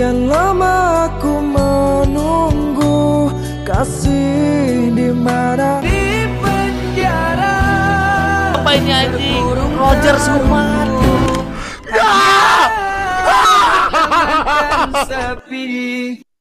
Sekian lama aku menunggu kasih di mana di penjara. Apa ini anjing? Roger Sumat. Sepi.